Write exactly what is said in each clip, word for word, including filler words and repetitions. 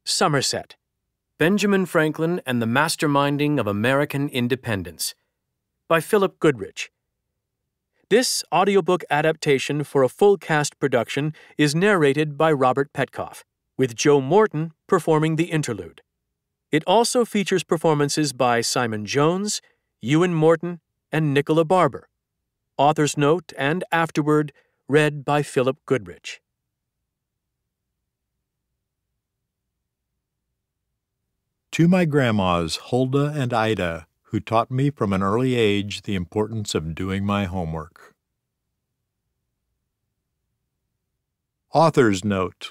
Somersett, Benjamin Franklin and the Masterminding of American Independence, by Phillip Goodrich. This audiobook adaptation for a full-cast production is narrated by Robert Petkoff, with Joe Morton performing the interlude. It also features performances by Simon Jones, Euan Morton, and Nicola Barber. Author's note and afterward read by Phillip Goodrich. To my grandmas, Huldah and Ida, who taught me from an early age the importance of doing my homework. Author's note.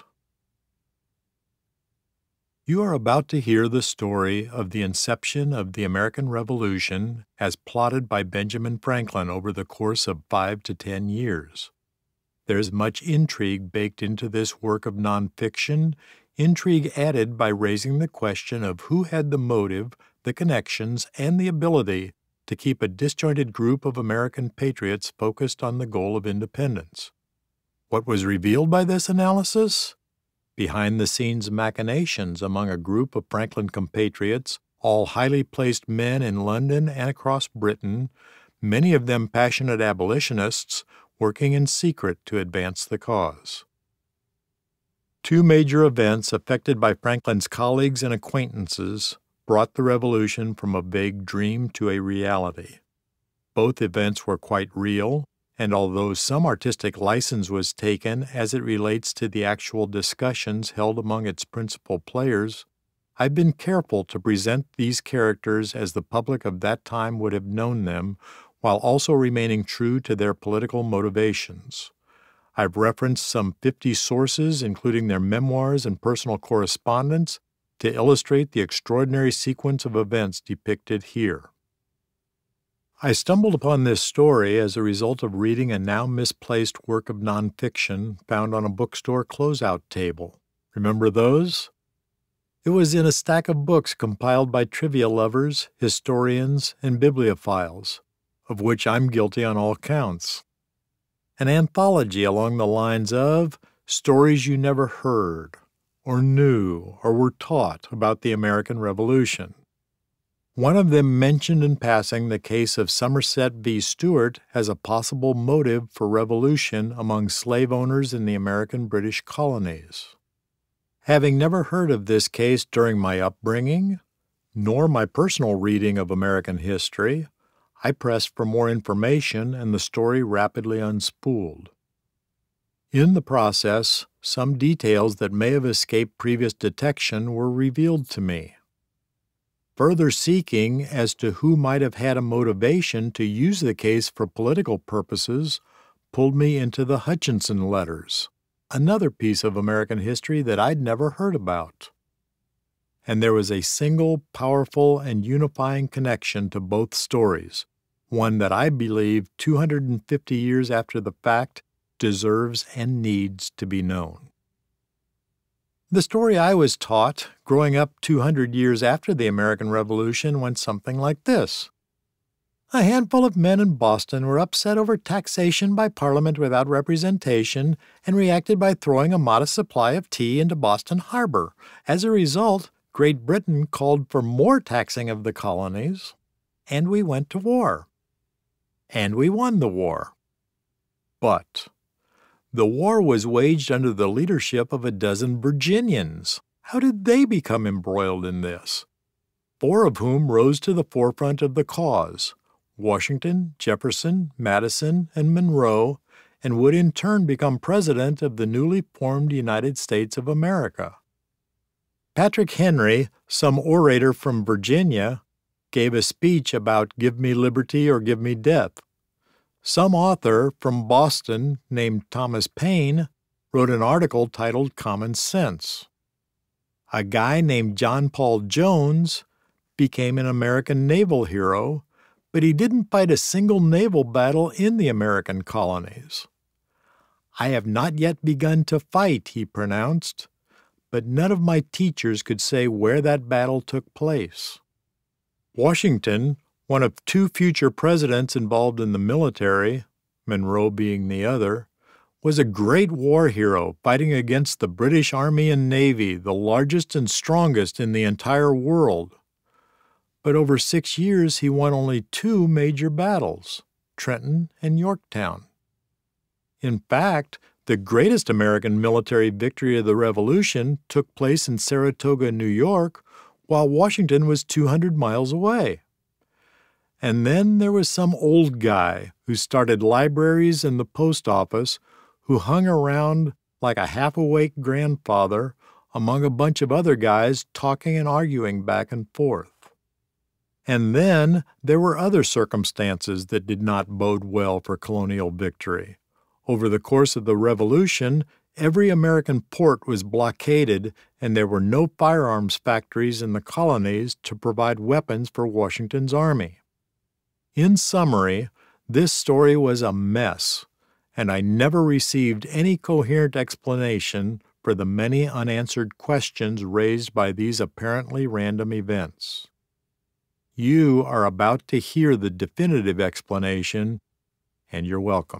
You are about to hear the story of the inception of the American Revolution as plotted by Benjamin Franklin over the course of five to ten years. There is much intrigue baked into this work of nonfiction, intrigue added by raising the question of who had the motive, the connections, and the ability to keep a disjointed group of American patriots focused on the goal of independence. What was revealed by this analysis? Behind-the-scenes machinations among a group of Franklin compatriots, all highly placed men in London and across Britain, many of them passionate abolitionists, working in secret to advance the cause. Two major events affected by Franklin's colleagues and acquaintances brought the revolution from a vague dream to a reality. Both events were quite real, and although some artistic license was taken as it relates to the actual discussions held among its principal players, I've been careful to present these characters as the public of that time would have known them, while also remaining true to their political motivations. I've referenced some fifty sources, including their memoirs and personal correspondence, to illustrate the extraordinary sequence of events depicted here. I stumbled upon this story as a result of reading a now misplaced work of nonfiction found on a bookstore closeout table. Remember those? It was in a stack of books compiled by trivia lovers, historians, and bibliophiles, of which I'm guilty on all counts. An anthology along the lines of stories you never heard, or knew, or were taught about the American Revolution. One of them mentioned in passing the case of Somersett v. Stuart as a possible motive for revolution among slave owners in the American British colonies. Having never heard of this case during my upbringing, nor my personal reading of American history, I pressed for more information, and the story rapidly unspooled. In the process, some details that may have escaped previous detection were revealed to me. Further seeking as to who might have had a motivation to use the case for political purposes pulled me into the Hutchinson letters, another piece of American history that I'd never heard about. And there was a single, powerful, and unifying connection to both stories, one that I believe two hundred fifty years after the fact deserves and needs to be known. The story I was taught, growing up two hundred years after the American Revolution, went something like this. A handful of men in Boston were upset over taxation by Parliament without representation and reacted by throwing a modest supply of tea into Boston Harbor. As a result, Great Britain called for more taxing of the colonies, and we went to war. And we won the war. But the war was waged under the leadership of a dozen Virginians. How did they become embroiled in this? Four of whom rose to the forefront of the cause: Washington, Jefferson, Madison, and Monroe, and would in turn become president of the newly formed United States of America. Patrick Henry, some orator from Virginia, gave a speech about "Give me liberty or give me death." Some author from Boston named Thomas Paine wrote an article titled Common Sense. A guy named John Paul Jones became an American naval hero, but he didn't fight a single naval battle in the American colonies. "I have not yet begun to fight," he pronounced, but none of my teachers could say where that battle took place. Washington, one of two future presidents involved in the military, Monroe being the other, was a great war hero fighting against the British Army and Navy, the largest and strongest in the entire world. But over six years he won only two major battles, Trenton and Yorktown. In fact, the greatest American military victory of the Revolution took place in Saratoga, New York, while Washington was two hundred miles away. And then there was some old guy who started libraries and the post office, who hung around like a half-awake grandfather among a bunch of other guys talking and arguing back and forth. And then there were other circumstances that did not bode well for colonial victory. Over the course of the Revolution, every American port was blockaded, and there were no firearms factories in the colonies to provide weapons for Washington's army. In summary, this story was a mess, and I never received any coherent explanation for the many unanswered questions raised by these apparently random events. You are about to hear the definitive explanation, and you're welcome.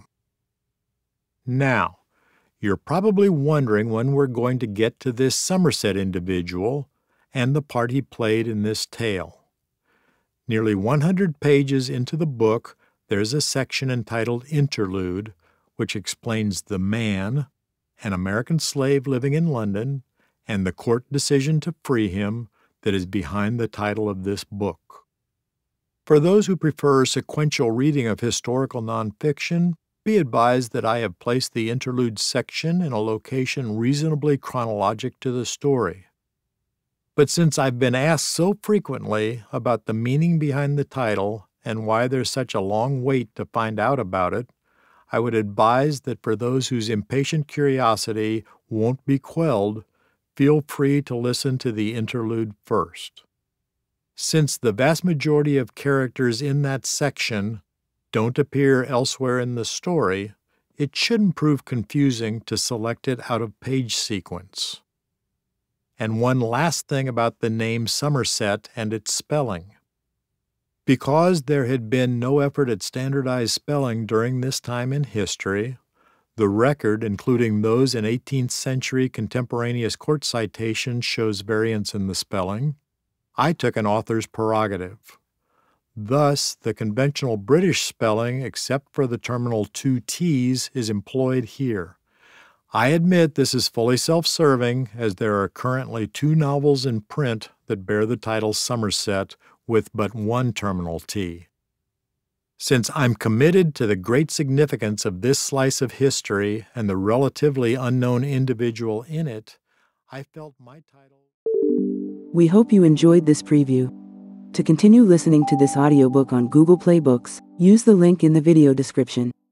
Now, you're probably wondering when we're going to get to this Somersett individual and the part he played in this tale. Nearly one hundred pages into the book, there's a section entitled Interlude, which explains the man, an American slave living in London, and the court decision to free him that is behind the title of this book. For those who prefer sequential reading of historical nonfiction, be advised that I have placed the interlude section in a location reasonably chronologic to the story. But since I've been asked so frequently about the meaning behind the title and why there's such a long wait to find out about it, I would advise that for those whose impatient curiosity won't be quelled, feel free to listen to the interlude first. Since the vast majority of characters in that section don't appear elsewhere in the story, it shouldn't prove confusing to select it out of page sequence. And one last thing about the name Somersett and its spelling. Because there had been no effort at standardized spelling during this time in history, the record, including those in eighteenth century contemporaneous court citations, shows variance in the spelling. I took an author's prerogative. Thus, the conventional British spelling, except for the terminal two T's, is employed here. I admit this is fully self-serving, as there are currently two novels in print that bear the title Somersett with but one terminal T. Since I'm committed to the great significance of this slice of history and the relatively unknown individual in it, I felt my title... We hope you enjoyed this preview. To continue listening to this audiobook on Google Play Books, use the link in the video description.